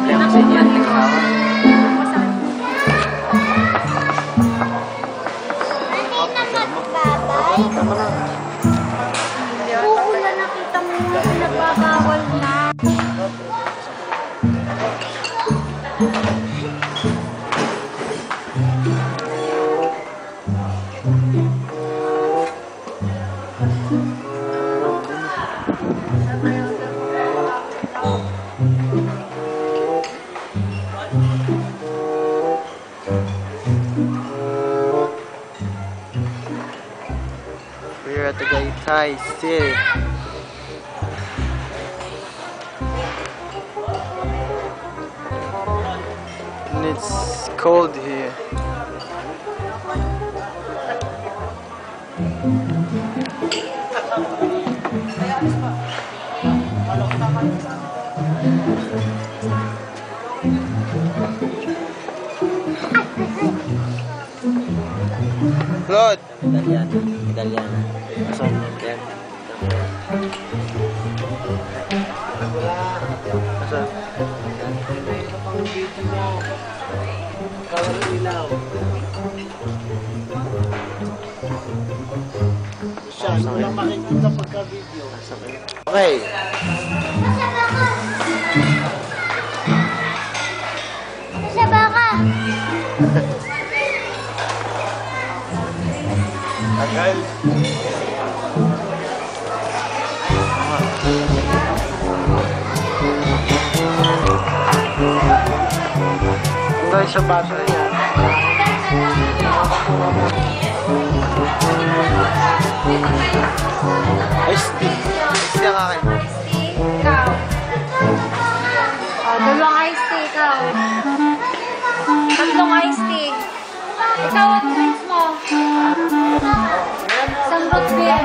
problema sa inyo at naghahawa. Tama na. Uulan, nakita mo na pinagbabawal na. We're at the Tagaytay City. And it's cold here. Lord! Italian. Asan? Yan. Asan? Siya, wala makikita pagka-video. Okay. Sa baka. Tagal. Guys, sa baso na yan. Iced tea. Iced tea ang akin. Iced tea, ikaw. Dalawang iced tea, ikaw. Tatlong iced tea. Ikaw ang drinks mo. Isang root beer.